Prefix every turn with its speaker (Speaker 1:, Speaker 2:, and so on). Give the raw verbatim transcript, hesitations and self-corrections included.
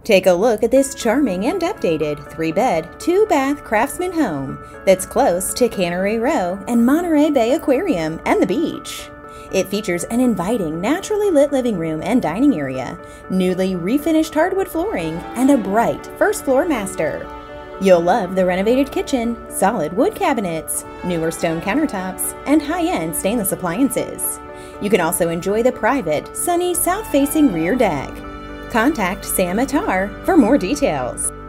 Speaker 1: Take a look at this charming and updated three-bed, two-bath Craftsman home that's close to Cannery Row and Monterey Bay Aquarium and the beach. It features an inviting, naturally lit living room and dining area, newly refinished hardwood flooring, and a bright first-floor master. You'll love the renovated kitchen, solid wood cabinets, newer stone countertops, and high-end stainless appliances. You can also enjoy the private, sunny, south-facing rear deck. Contact Sam Attar for more details.